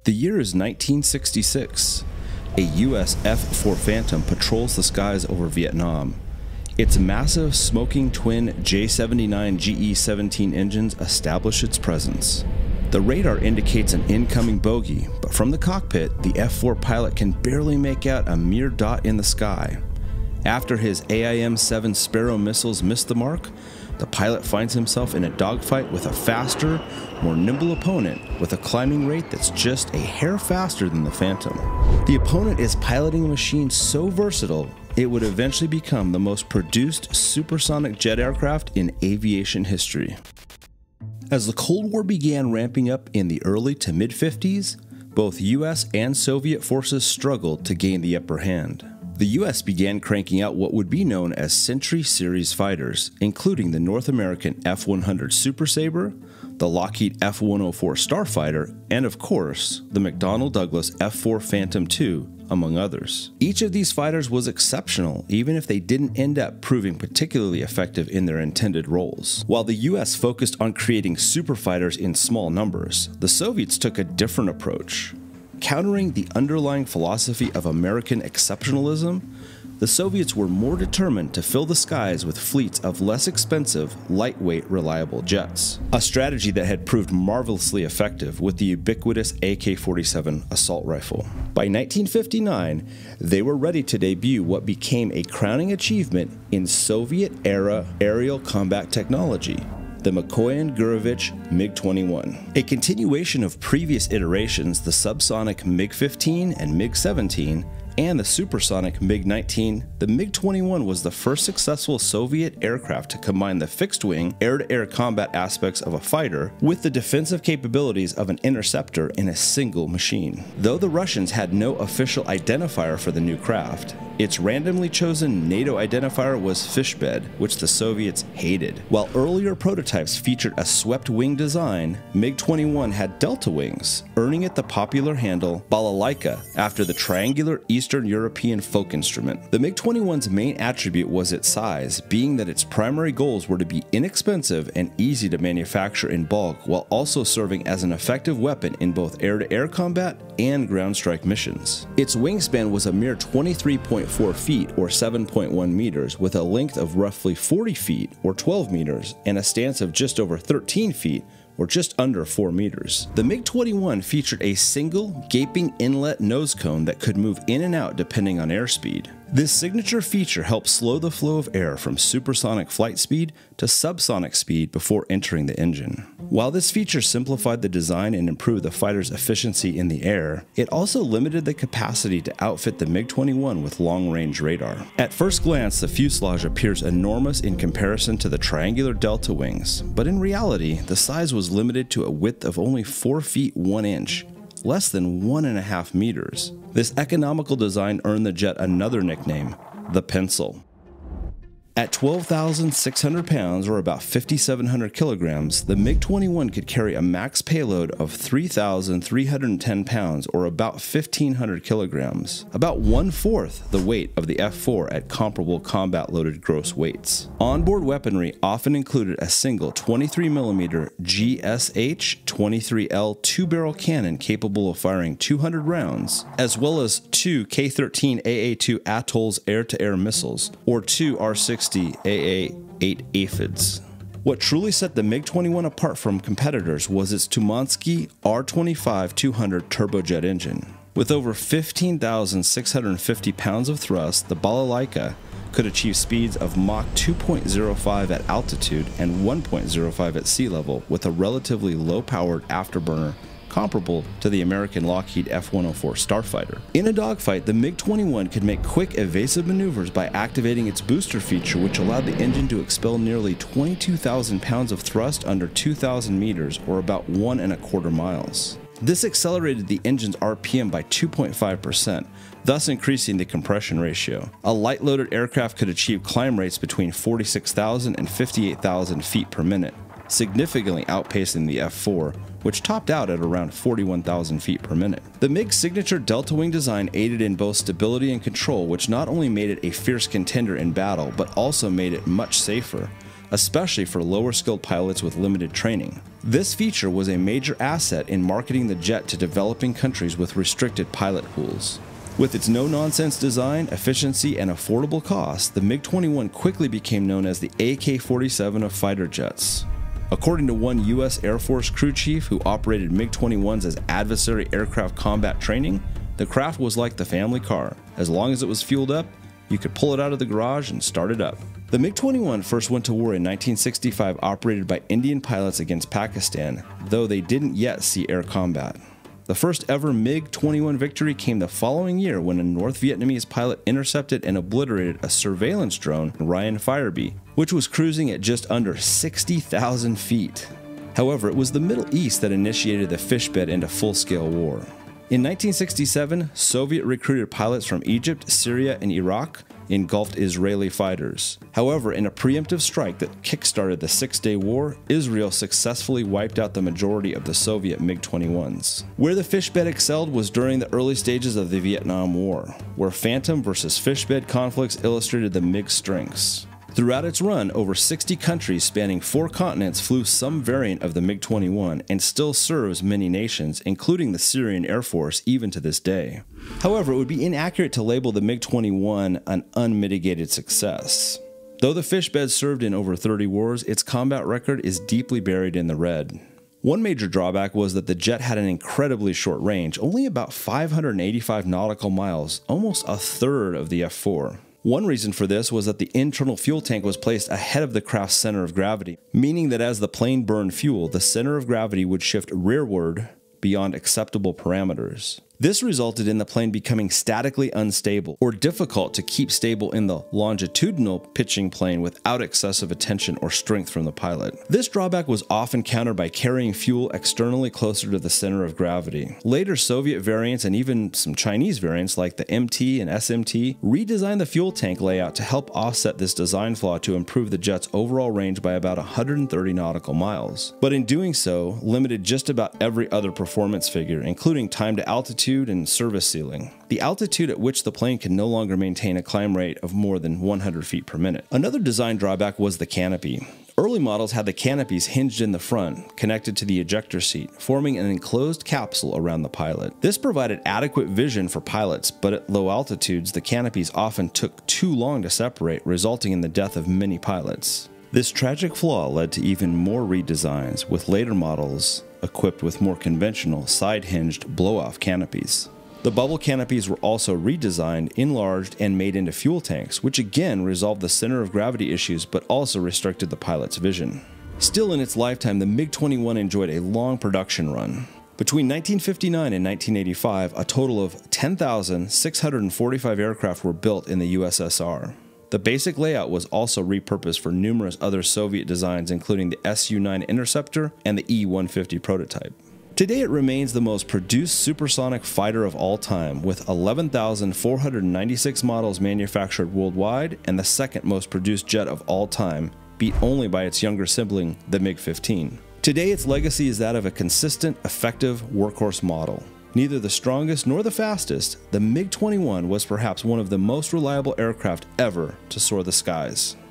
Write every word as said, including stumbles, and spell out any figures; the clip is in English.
The year is nineteen sixty-six. A U S F four Phantom patrols the skies over Vietnam. Its massive smoking twin J seventy-nine G E seventeen engines establish its presence. The radar indicates an incoming bogey, but from the cockpit, the F four pilot can barely make out a mere dot in the sky. After his A I M seven Sparrow missiles miss the mark, the pilot finds himself in a dogfight with a faster, more nimble opponent with a climbing rate that's just a hair faster than the Phantom. The opponent is piloting a machine so versatile, it would eventually become the most produced supersonic jet aircraft in aviation history. As the Cold War began ramping up in the early to mid fifties, both U S and Soviet forces struggled to gain the upper hand. The U S began cranking out what would be known as Century Series fighters, including the North American F one hundred Super Sabre, the Lockheed F one oh four Starfighter, and of course, the McDonnell Douglas F four Phantom two, among others. Each of these fighters was exceptional, even if they didn't end up proving particularly effective in their intended roles. While the U S focused on creating super fighters in small numbers, the Soviets took a different approach. Countering the underlying philosophy of American exceptionalism, the Soviets were more determined to fill the skies with fleets of less expensive, lightweight, reliable jets. A strategy that had proved marvelously effective with the ubiquitous A K forty-seven assault rifle. By nineteen fifty-nine, they were ready to debut what became a crowning achievement in Soviet-era aerial combat technology: the Mikoyan Gurovich MiG twenty-one. A continuation of previous iterations, the subsonic MiG fifteen and MiG seventeen, and the supersonic MiG nineteen, the MiG twenty-one was the first successful Soviet aircraft to combine the fixed-wing, air-to-air combat aspects of a fighter with the defensive capabilities of an interceptor in a single machine. Though the Russians had no official identifier for the new craft, its randomly chosen NATO identifier was fishbed, which the Soviets hated. While earlier prototypes featured a swept-wing design, MiG twenty-one had delta wings, earning it the popular handle balalaika after the triangular Eastern European folk instrument. The MiG twenty-one's main attribute was its size, being that its primary goals were to be inexpensive and easy to manufacture in bulk, while also serving as an effective weapon in both air-to-air combat and ground strike missions. Its wingspan was a mere twenty-three point four feet or seven point one meters, with a length of roughly forty feet or twelve meters and a stance of just over thirteen feet or just under four meters. The MiG twenty-one featured a single, gaping inlet nose cone that could move in and out depending on airspeed. This signature feature helped slow the flow of air from supersonic flight speed to subsonic speed before entering the engine. While this feature simplified the design and improved the fighter's efficiency in the air, it also limited the capacity to outfit the MiG twenty-one with long-range radar. At first glance, the fuselage appears enormous in comparison to the triangular delta wings, but in reality, the size was limited to a width of only four feet one inch, less than one and a half meters. This economical design earned the jet another nickname, the Pencil. At twelve thousand six hundred pounds, or about five thousand seven hundred kilograms, the MiG twenty-one could carry a max payload of three thousand three hundred ten pounds, or about fifteen hundred kilograms, about one-fourth the weight of the F four at comparable combat-loaded gross weights. Onboard weaponry often included a single twenty-three millimeter G S H twenty-three L two-barrel cannon capable of firing two hundred rounds, as well as two K thirteen A A two Atolls air-to-air missiles, or two R sixty A A eight aphids. What truly set the MiG twenty-one apart from competitors was its Tumansky R twenty-five two hundred turbojet engine. With over fifteen thousand six hundred fifty pounds of thrust, the balalaika could achieve speeds of Mach two point oh five at altitude and one point oh five at sea level with a relatively low-powered afterburner comparable to the American Lockheed F one oh four Starfighter. In a dogfight, the MiG twenty-one could make quick evasive maneuvers by activating its booster feature, which allowed the engine to expel nearly twenty-two thousand pounds of thrust under two thousand meters, or about one and a quarter miles. This accelerated the engine's R P M by two point five percent, thus increasing the compression ratio. A light-loaded aircraft could achieve climb rates between forty-six thousand and fifty-eight thousand feet per minute, significantly outpacing the F four, which topped out at around forty-one thousand feet per minute. The MiG's signature delta wing design aided in both stability and control, which not only made it a fierce contender in battle, but also made it much safer, especially for lower skilled pilots with limited training. This feature was a major asset in marketing the jet to developing countries with restricted pilot pools. With its no-nonsense design, efficiency, and affordable cost, the MiG twenty-one quickly became known as the A K forty-seven of fighter jets. According to one U S Air Force crew chief who operated MiG twenty-ones as adversary aircraft combat training, the craft was like the family car. As long as it was fueled up, you could pull it out of the garage and start it up. The MiG twenty-one first went to war in nineteen sixty-five, operated by Indian pilots against Pakistan, though they didn't yet see air combat. The first ever MiG twenty-one victory came the following year when a North Vietnamese pilot intercepted and obliterated a surveillance drone, Ryan Firebee, which was cruising at just under sixty thousand feet. However, it was the Middle East that initiated the fishbed into full-scale war. In nineteen sixty-seven, Soviet recruited pilots from Egypt, Syria, and Iraq engulfed Israeli fighters. However, in a preemptive strike that kickstarted the Six-Day War, Israel successfully wiped out the majority of the Soviet MiG twenty-ones. Where the fishbed excelled was during the early stages of the Vietnam War, where Phantom versus fishbed conflicts illustrated the MiG's strengths. Throughout its run, over sixty countries spanning four continents flew some variant of the MiG twenty-one and still serves many nations, including the Syrian Air Force, even to this day. However, it would be inaccurate to label the MiG twenty-one an unmitigated success. Though the fishbed served in over thirty wars, its combat record is deeply buried in the red. One major drawback was that the jet had an incredibly short range, only about five hundred eighty-five nautical miles, almost a third of the F four. One reason for this was that the internal fuel tank was placed ahead of the craft's center of gravity, meaning that as the plane burned fuel, the center of gravity would shift rearward beyond acceptable parameters. This resulted in the plane becoming statically unstable, or difficult to keep stable in the longitudinal pitching plane without excessive attention or strength from the pilot. This drawback was often countered by carrying fuel externally closer to the center of gravity. Later Soviet variants and even some Chinese variants like the M T and S M T redesigned the fuel tank layout to help offset this design flaw to improve the jet's overall range by about one hundred thirty nautical miles. But in doing so, limited just about every other performance figure, including time to altitude and service ceiling, the altitude at which the plane can no longer maintain a climb rate of more than one hundred feet per minute. Another design drawback was the canopy. Early models had the canopies hinged in the front, connected to the ejector seat, forming an enclosed capsule around the pilot. This provided adequate vision for pilots, but at low altitudes, the canopies often took too long to separate, resulting in the death of many pilots. This tragic flaw led to even more redesigns, with later models equipped with more conventional side-hinged blow-off canopies. The bubble canopies were also redesigned, enlarged, and made into fuel tanks, which again resolved the center of gravity issues but also restricted the pilot's vision. Still in its lifetime, the MiG twenty-one enjoyed a long production run. Between nineteen fifty-nine and nineteen eighty-five, a total of ten thousand six hundred forty-five aircraft were built in the U S S R. The basic layout was also repurposed for numerous other Soviet designs, including the S U nine Interceptor and the E one fifty prototype. Today it remains the most produced supersonic fighter of all time, with eleven thousand four hundred ninety-six models manufactured worldwide and the second most produced jet of all time, beat only by its younger sibling, the MiG fifteen. Today its legacy is that of a consistent, effective workhorse model. Neither the strongest nor the fastest, the MiG twenty-one was perhaps one of the most reliable aircraft ever to soar the skies.